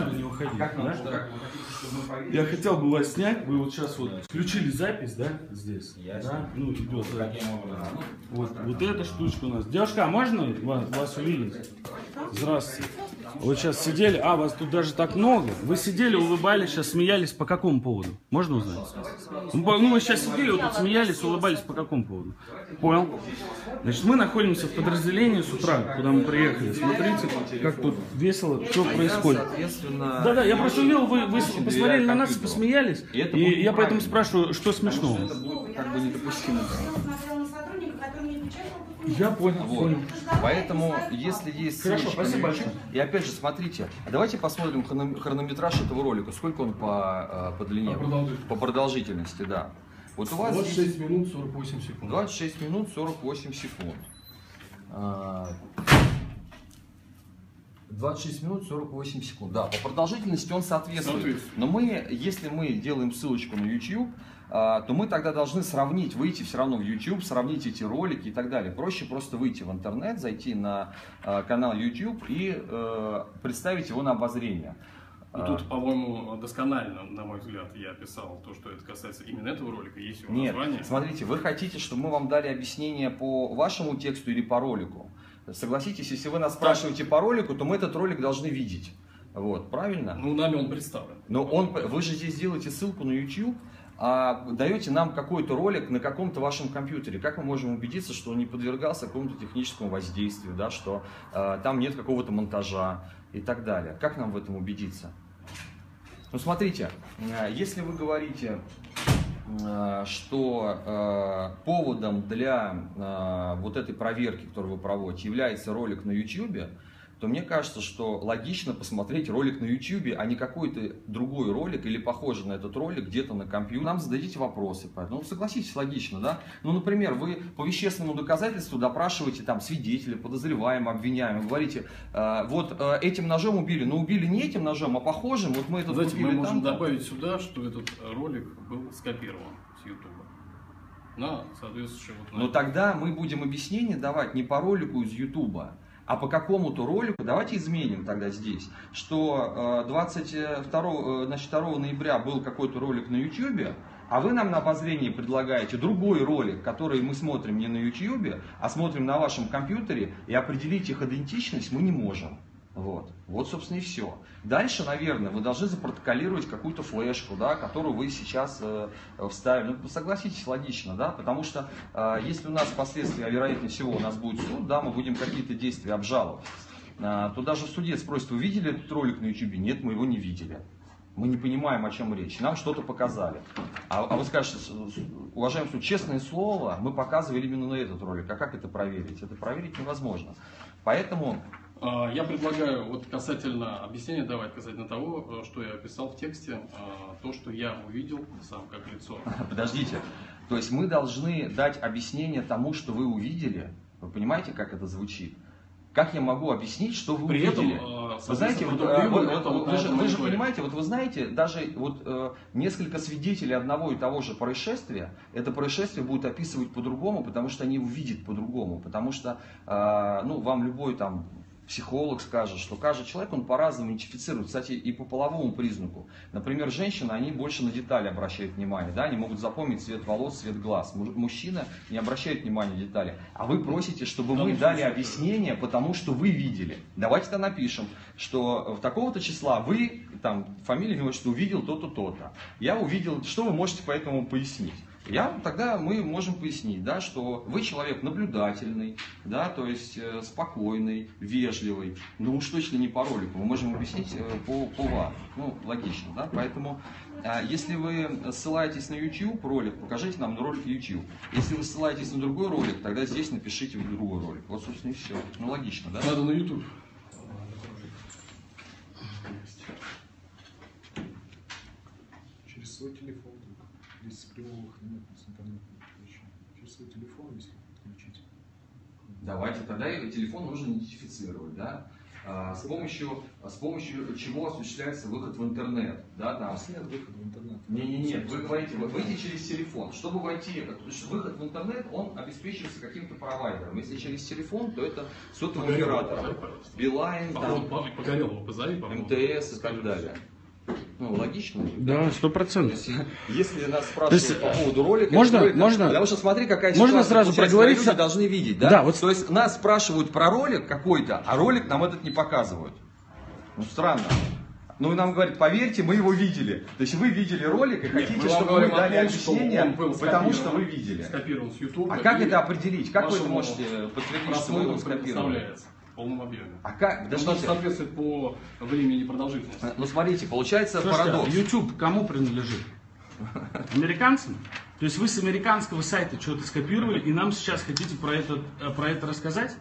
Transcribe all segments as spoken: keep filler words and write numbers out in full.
быстро не уходите. Как нам, да? Как вы хотите, чтобы мы поверили? Я хотел бы вас снять. Вы вот сейчас вот включили запись, да, здесь? Да? Ну, идет. Да. Вот, вот эта штучка у нас. Девушка, а можно вас, вас увидеть? Здравствуйте. Вы сейчас сидели, а, вас тут даже так много. Вы сидели, улыбались, сейчас смеялись по какому поводу? Можно узнать? Ну, вы сейчас сидели, вот тут смеялись, улыбались по какому поводу? Понял. Значит, мы находимся в подразделении с утра, куда мы приехали. Смотрите, как тут весело, что происходит. Да-да, я просто увидел, вы, вы посмотрели на нас и посмеялись. И, и я поэтому спрашиваю, что смешного? Это будет как бы недопустимо. Я понял, вот. понял. Поэтому, если есть... Хорошо, спасибо большое. И опять же, смотрите, давайте посмотрим хронометраж этого ролика. Сколько он по, по длине? По продолжительности. По продолжительности, да. Вот у вас двадцать шесть минут сорок восемь секунд. двадцать шесть минут сорок восемь секунд. двадцать шесть минут сорок восемь секунд. Да, по продолжительности он соответствует. Но мы, если мы делаем ссылочку на YouTube, то мы тогда должны сравнить, выйти все равно в YouTube, сравнить эти ролики и так далее. Проще просто выйти в интернет, зайти на канал YouTube и представить его на обозрение. Ну, тут, по-моему, досконально, на мой взгляд, я описал то, что это касается именно этого ролика, есть его Нет, название. Смотрите, вы хотите, чтобы мы вам дали объяснение по вашему тексту или по ролику? Согласитесь, если вы нас спрашиваете по ролику, то мы этот ролик должны видеть. Вот, правильно? Ну, нами он представлен. Но он, вы же здесь делаете ссылку на YouTube, а даете нам какой-то ролик на каком-то вашем компьютере. Как мы можем убедиться, что он не подвергался какому-то техническому воздействию, да, что э, там нет какого-то монтажа и так далее? Как нам в этом убедиться? Ну, смотрите, э, если вы говорите, э, что э, поводом для э, вот этой проверки, которую вы проводите, является ролик на YouTube, то мне кажется, что логично посмотреть ролик на YouTube, а не какой-то другой ролик или похожий на этот ролик где-то на компьютере. Нам зададите вопросы. Ну, согласитесь, логично, да? Ну, например, вы по вещественному доказательству допрашиваете там свидетеля, подозреваемого, обвиняемого, говорите, э, вот э, этим ножом убили, но убили не этим ножом, а похожим, вот мы этот Знаете, убили мы можем там. добавить сюда, что этот ролик был скопирован с YouTube. На, соответствующее, вот, Но тогда мы будем объяснение давать не по ролику из YouTube, а по какому-то ролику. Давайте изменим тогда здесь, что двадцать второго, значит, второго ноября был какой-то ролик на YouTube, а вы нам на обозрение предлагаете другой ролик, который мы смотрим не на YouTube, а смотрим на вашем компьютере, и определить их идентичность мы не можем. Вот, вот, собственно, и все. Дальше, наверное, вы должны запротоколировать какую-то флешку, да, которую вы сейчас э, вставили. Ну, согласитесь, логично, да, потому что э, если у нас впоследствии, а вероятнее всего, у нас будет суд, да, мы будем какие-то действия обжаловать, э, то даже в суде спросят, вы видели этот ролик на YouTube? Нет, мы его не видели. Мы не понимаем, о чем речь. Нам что-то показали. А, а вы скажете, уважаемый суд, честное слово, мы показывали именно на этот ролик. А как это проверить? Это проверить невозможно. Поэтому... Я предлагаю вот касательно объяснения давать, касательно того, что я описал в тексте, то, что я увидел сам как лицо. Подождите, то есть мы должны дать объяснение тому, что вы увидели? Вы понимаете, как это звучит? Как я могу объяснить, что вы При увидели? Этом, вы знаете, вот, вот, вот, это, вот, вы, вы, же, вы же говорите. понимаете, вот вы знаете, даже вот э, несколько свидетелей одного и того же происшествия, это происшествие будут описывать по-другому, потому что они увидят по-другому, потому что, э, ну, вам любой там психолог скажет, что каждый человек, он по-разному идентифицирует, кстати, и по половому признаку. Например, женщины, они больше на детали обращают внимание, да, они могут запомнить цвет волос, цвет глаз. Мужчина не обращает внимания на детали. А вы просите, чтобы мы дали объяснение, потому что вы видели. Давайте-то напишем, что в такого-то числа вы, там, фамилия, что увидел то-то, то-то. Я увидел, что вы можете по этому пояснить? Я, тогда мы можем пояснить, да, что вы человек наблюдательный, да, то есть э, спокойный, вежливый, ну уж точно не по ролику, мы можем объяснить э, по, по вам, ну логично, да, поэтому э, если вы ссылаетесь на YouTube ролик, покажите нам ролик YouTube, если вы ссылаетесь на другой ролик, тогда здесь напишите другой ролик, вот собственно и все, ну логично, да. Надо на YouTube. Через свой телефон. Здесь прямого нет с интернетом. Через свой телефон, если подключить. Давайте, тогда телефон нужно идентифицировать, да? А, с помощью, с помощью чего осуществляется выход в интернет, да, там. Нет выхода в интернет. Не-не-не, вы говорите, вы выйдете через телефон. Чтобы войти, потому что выход в интернет, он обеспечивается каким-то провайдером. Если через телефон, то это сотовый оператор, Билайн, там, Погорелого позови, МТС и так далее. Ну, логично? Да, сто процентов. Если нас спрашивают есть, по поводу ролика, можно, ролика, можно, потому что смотри, какая можно ситуация, сразу проговориться, люди должны видеть, да? Да, вот... То есть нас спрашивают про ролик какой-то, а ролик нам этот не показывают. Ну, странно. Ну, и нам говорят, поверьте, мы его видели. То есть вы видели ролик и Нет, хотите, чтобы мы дали объяснение, потому что вы видели. Скопирован с YouTube. А как это определить? Как вы это можете подтвердить, что вы его скопировали? В полном объеме. А как? Даже соответствует по времени и продолжительности. Ну, смотрите, получается Слушайте, парадокс. YouTube кому принадлежит? Американцам? То есть вы с американского сайта что-то скопировали, и нам сейчас хотите про это, про это рассказать?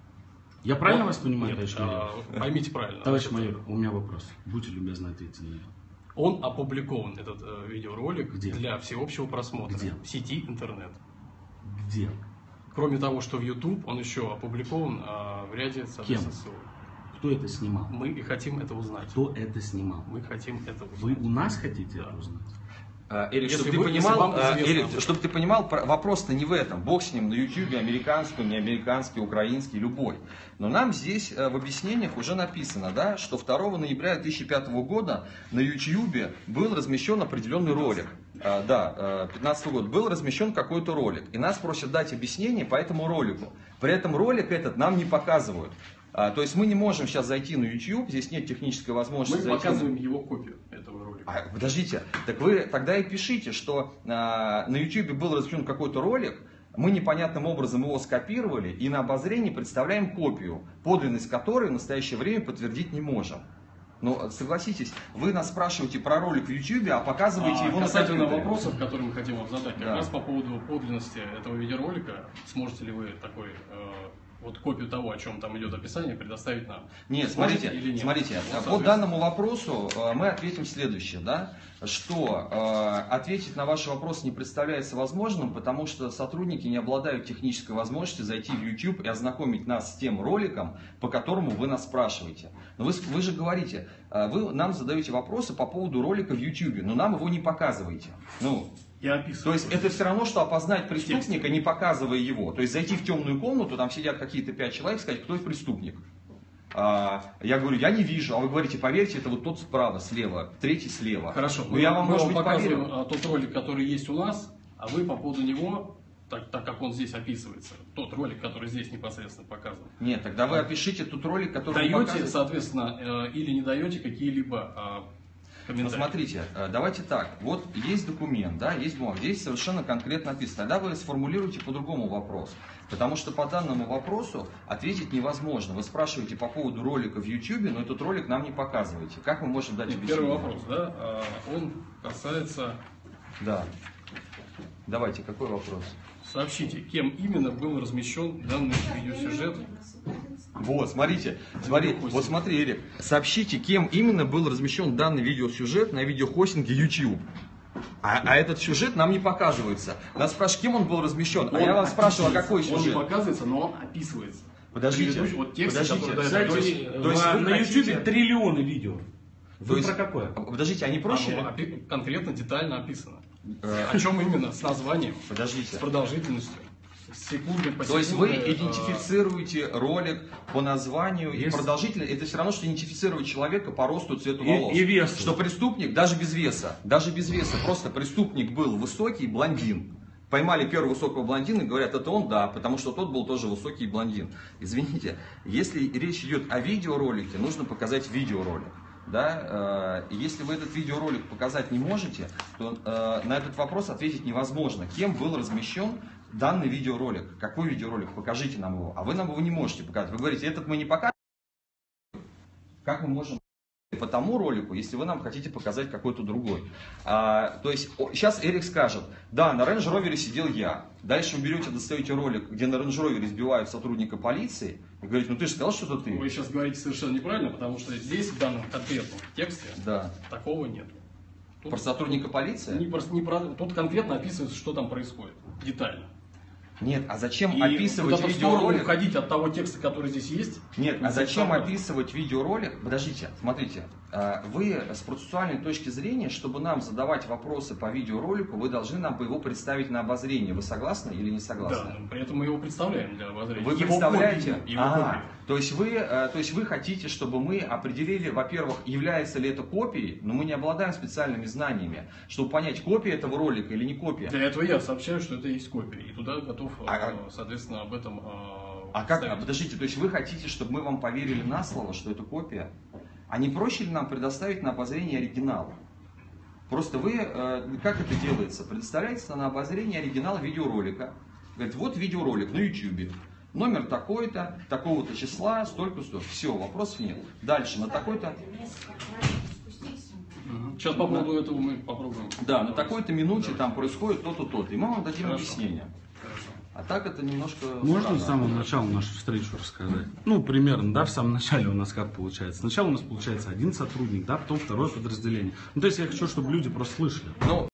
Я правильно ну, вас понимаю, нет, товарищ а, майор? Поймите правильно. Товарищ майор, у меня вопрос. Будьте любезны ответить на него. Он опубликован, этот э, видеоролик, Где? Для всеобщего просмотра. Где? В сети интернет. Где? Кроме того, что в YouTube, он еще опубликован а, в ряде соответственно ссылок. Кто это снимал? Мы и хотим это узнать. Кто это снимал? Мы хотим это узнать. Вы у нас хотите да. это узнать? Эрик, чтобы ты, понимал, Эрик, чтобы ты понимал, вопрос-то не в этом. Бог с ним, на YouTube, американский, не американский, украинский, любой. Но нам здесь в объяснениях уже написано, да, что второго ноября две тысячи пятого года на YouTube был размещен определенный ролик. А, да, пятнадцатого года был размещен какой-то ролик. И нас просят дать объяснение по этому ролику. При этом ролик этот нам не показывают. А, то есть мы не можем сейчас зайти на YouTube, здесь нет технической возможности. Мы зайти показываем на... его копию этого ролика. А, подождите, так вы тогда и пишите, что а, на YouTube был размещен какой-то ролик, мы непонятным образом его скопировали и на обозрение представляем копию, подлинность которой в настоящее время подтвердить не можем. Но согласитесь, вы нас спрашиваете про ролик в YouTube, а показываете а, его на касательно компьютере. вопросов, которые мы хотим вам задать, как да. раз по поводу подлинности этого видеоролика, сможете ли вы такой... Э, вот копию того, о чем там идет описание, предоставить нам. Нет, смотрите, нет? смотрите, вот, по данному вопросу э, мы ответим следующее, да, что э, ответить на ваш вопрос не представляется возможным, потому что сотрудники не обладают технической возможностью зайти в YouTube и ознакомить нас с тем роликом, по которому вы нас спрашиваете. Но вы, вы же говорите, э, вы нам задаете вопросы по поводу ролика в YouTube, но нам его не показываете. Ну, Я описываю. То есть это все равно, что опознать преступника, не показывая его. То есть зайти в темную комнату, там сидят какие-то пять человек, сказать, кто преступник. А, я говорю, я не вижу, а вы говорите, поверьте, это вот тот справа, слева, третий слева. Хорошо, но я вам, мы может вам быть, показываем поверю. тот ролик, который есть у нас, а вы по поводу него, так, так как он здесь описывается, тот ролик, который здесь непосредственно показан. Нет, тогда вы опишите тот ролик, который даете, показывает. соответственно, э, или не даете какие-либо э, Ну, смотрите, давайте так, вот есть документ, да, есть бумага, здесь совершенно конкретно написано. Тогда вы сформулируете по-другому вопрос, потому что по данному вопросу ответить невозможно. Вы спрашиваете по поводу ролика в YouTube, но этот ролик нам не показываете. Как мы можем дать объяснение? Первый вопрос, да, он касается... Да. Давайте, какой вопрос? Сообщите, кем именно был размещен данный видеосюжет. Вот, смотрите, смотри, вот смотри, Эрик, сообщите, кем именно был размещен данный видеосюжет на видеохостинге YouTube. А, а этот сюжет нам не показывается. Нас спрашивают, кем он был размещен, он а я вас спрашиваю, а какой сюжет? Он не показывается, но он описывается. Подождите, вот тексты, подождите, кстати, то есть, то есть на хотите... YouTube триллионы видео. Вы есть, про какое? Подождите, они проще? Оно конкретно, детально описано. О чем именно? С названием, подождите. С продолжительностью. Секунды по секунде. То есть вы идентифицируете ролик по названию Есть. И продолжительность. Это все равно, что идентифицировать человека по росту, цвету и, волос. И весу. Что преступник, даже без веса, даже без веса, просто преступник был высокий блондин. Поймали первого высокого блондина и говорят, это он, да, потому что тот был тоже высокий блондин. Извините, если речь идет о видеоролике, нужно показать видеоролик. Да, э, если вы этот видеоролик показать не можете, то э, на этот вопрос ответить невозможно. Кем был размещен данный видеоролик? Какой видеоролик? Покажите нам его. А вы нам его не можете показать. Вы говорите, этот мы не покажем. Как мы можем по тому ролику, если вы нам хотите показать какой-то другой? А, то есть о, сейчас Эрик скажет, да, на Range Rover сидел я. Дальше вы берете, достаете ролик, где на Range Rover сбивают сотрудника полиции. И говорите, ну ты же сказал, что это ты. Вы сейчас говорите совершенно неправильно, потому что здесь, в данном конкретном тексте, да. такого нет. Тут, про сотрудника полиции? Не, не про, тут конкретно описывается, что там происходит. Детально. Нет, а зачем и описывать вот видеоролик? Уходить от того текста, который здесь есть? Нет, а зачем описывать видеоролик? Подождите, смотрите. вы с процессуальной точки зрения, чтобы нам задавать вопросы по видеоролику, вы должны нам его представить на обозрение. Вы согласны или не согласны? Да, но при этом мы его представляем для обозрения. Вы Его представляете? копии, его Ага. копии. То есть вы, то есть вы хотите, чтобы мы определили, во-первых, является ли это копией, но мы не обладаем специальными знаниями, чтобы понять, копия этого ролика или не копия. Для этого я сообщаю, что это есть копия, и туда готов, А, соответственно, об этом А как, а, подождите, то есть вы хотите, чтобы мы вам поверили на слово, что это копия? А не проще ли нам предоставить на обозрение оригинал? Просто вы, э, как это делается? Предоставляется на обозрение оригинал видеоролика. Говорит, вот видеоролик на ютубе. Номер такой-то, такого-то числа, столько-столько. Все, вопросов нет. Дальше, на такой-то... Сейчас по поводу да. этого мы попробуем. Да, на такой-то минуте да. там происходит то-то, то-то. И мы вам дадим Хорошо. объяснение. Хорошо. А так это немножко... Можно странно. с самого начала нашу встречу рассказать? Ну, примерно, да, в самом начале у нас как получается? Сначала у нас получается один сотрудник, да, потом второе подразделение. Ну, то есть я хочу, чтобы люди просто слышали. Ну,